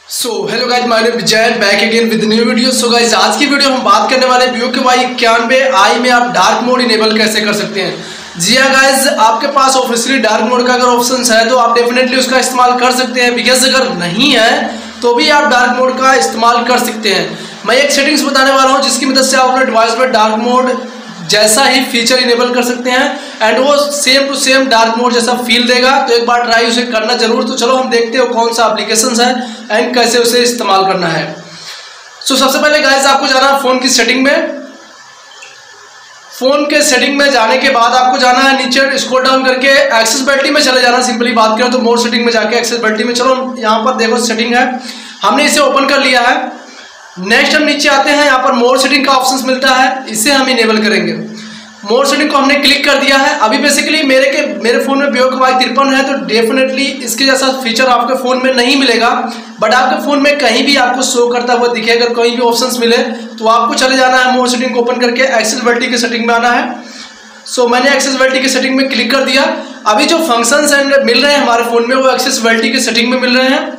Hello guys, my name Vijay, back again with new video. So guys, आज की video हम बात करने वाले Vivo के Y91i में आप डार्क मोड इनेबल कैसे कर सकते हैं। जी हाँ गाइस, आपके पास ऑफिशियली डार्क मोड का अगर ऑप्शन है तो आप डेफिनेटली उसका इस्तेमाल कर सकते हैं। बिकॉज अगर नहीं है तो भी आप डार्क मोड का इस्तेमाल कर सकते हैं। मैं एक सेटिंग्स बताने वाला हूँ जिसकी मदद से आप अपने डिवाइस पर डार्क मोड जैसा ही फीचर इनेबल कर सकते हैं एंड वो same to same dark mode जैसा फील देगा। तो एक बार ट्राई उसे करना जरूर। तो चलो हम देखते हो कौन सा एप्लीकेशन है एंड कैसे उसे इस्तेमाल करना है। सबसे पहले गाइस आपको जाना है फ़ोन की सेटिंग में। फ़ोन के सेटिंग में जाने के बाद आपको जाना है नीचे स्क्रॉल डाउन करके एक्सेसिबिलिटी में चले जाना। सिंपली बात करें तो मोर सेटिंग में जाके एक्सेसिबिलिटी में चलो, यहाँ पर देखो सेटिंग है, हमने इसे ओपन कर लिया है। नेक्स्ट हम नीचे आते हैं, यहाँ पर मोर सेटिंग का ऑप्शन मिलता है, इसे हम इनेबल करेंगे। मोर सेटिंग को हमने क्लिक कर दिया है। अभी बेसिकली मेरे फ़ोन में Vivo का Y53 है तो डेफिनेटली इसके जैसा फीचर आपके फ़ोन में नहीं मिलेगा। बट आपके फ़ोन में कहीं भी आपको शो करता हुआ दिखे, अगर कहीं भी ऑप्शंस मिले तो आपको चले जाना है मोर सेटिंग को ओपन करके एक्सेसिबिलिटी की सेटिंग में आना है। मैंने एक्सेसिबिलिटी की सेटिंग में क्लिक कर दिया। अभी जो फंक्शंस मिल रहे हैं हमारे फ़ोन में वो एक्सेसिबिलिटी की सेटिंग में मिल रहे हैं।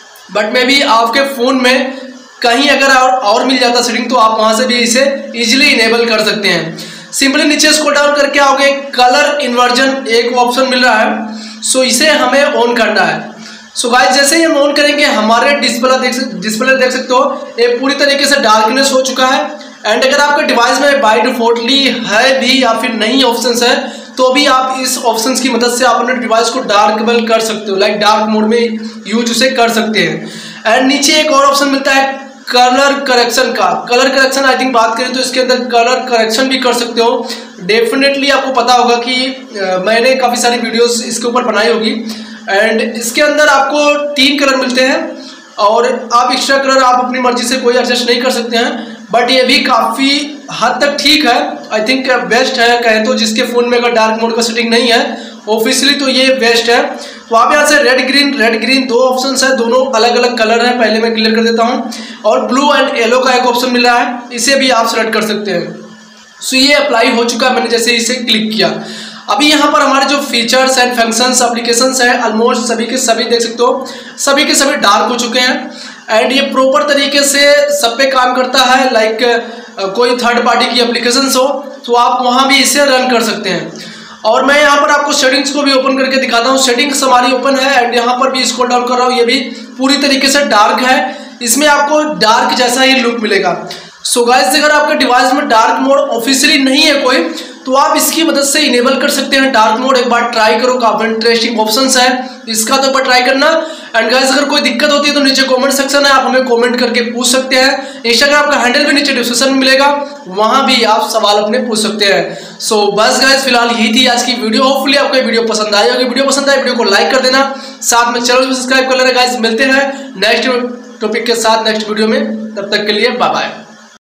बट मे बी आपके फ़ोन में कहीं अगर और मिल जाता सेटिंग तो आप वहाँ से भी इसे ईजिली इनेबल कर सकते हैं। सिंपली नीचे स्क्रॉल डाउन करके आओगे, कलर इन्वर्जन एक ऑप्शन मिल रहा है। इसे हमें ऑन करना है। गाइस, जैसे ही हम ऑन करेंगे हमारे डिस्प्ले देख सकते हो ये पूरी तरीके से डार्कनेस हो चुका है। एंड अगर आपके डिवाइस में बाय डिफॉल्टली है भी या फिर नहीं ऑप्शंस है तो भी आप इस ऑप्शंस की मदद से आप अपने डिवाइस को डार्केबल कर सकते हो, लाइक डार्क मोड में यूज उसे कर सकते हैं। एंड नीचे एक और ऑप्शन मिलता है कलर करेक्शन का। कलर करेक्शन आई थिंक बात करें तो इसके अंदर कलर करेक्शन भी कर सकते हो। डेफिनेटली आपको पता होगा कि मैंने काफ़ी सारी वीडियोस इसके ऊपर बनाई होगी। एंड इसके अंदर आपको 3 कलर मिलते हैं और आप एक्स्ट्रा कलर आप अपनी मर्जी से कोई एडजस्ट नहीं कर सकते हैं। बट ये भी काफ़ी हद तक ठीक है, आई थिंक बेस्ट है कहें तो। जिसके फ़ोन में अगर डार्क मोड का सेटिंग नहीं है ऑफिशियली तो ये बेस्ट है। तो आप यहाँ से रेड ग्रीन 2 ऑप्शंस है, दोनों अलग अलग कलर है, पहले मैं क्लियर कर देता हूँ। और ब्लू एंड येलो का एक ऑप्शन मिल रहा है, इसे भी आप सेलेक्ट कर सकते हैं। ये अप्लाई हो चुका है, मैंने जैसे इसे क्लिक किया। अभी यहाँ पर हमारे जो फीचर्स एंड फंक्शंस एप्लीकेशंस हैं ऑलमोस्ट सभी के सभी देख सकते हो, सभी के सभी डार्क हो चुके हैं। एंड ये प्रॉपर तरीके से सब पे काम करता है। लाइक कोई थर्ड पार्टी की एप्लीकेशंस हो तो आप वहाँ भी इसे रन कर सकते हैं। और मैं यहाँ पर आपको सेटिंग्स को भी ओपन करके दिखाता हूँ। सेटिंग्स हमारी ओपन है एंड यहाँ पर भी स्क्रॉल डाउन कर रहा हूँ, ये भी पूरी तरीके से डार्क है। इसमें आपको डार्क जैसा ही लुक मिलेगा। गाइस, अगर आपके डिवाइस में डार्क मोड ऑफिशियली नहीं है कोई तो आप इसकी मदद से इनेबल कर सकते हैं डार्क मोड। एक बार ट्राई करो, काफी इंटरेस्टिंग ऑप्शंस है, इसका तो एक बार ट्राई करना। एंड गाइस, अगर कोई दिक्कत होती है तो नीचे कमेंट सेक्शन है, आप हमें कमेंट करके पूछ सकते हैं। इंस्टाग्राम का हैंडल भी नीचे डिस्क्रिप्शन में मिलेगा, वहां भी आप सवाल अपने पूछ सकते हैं। बस गाइस, फिलहाल यही थी आज की वीडियो। होपफुली आपको ये वीडियो पसंद आई होगी। वीडियो पसंद आए वीडियो को लाइक कर देना, साथ में चैनल को सब्सक्राइब कर लेना। गाइस, मिलते हैं नेक्स्ट टॉपिक के साथ नेक्स्ट वीडियो में, तब तक के लिए बाय बाय।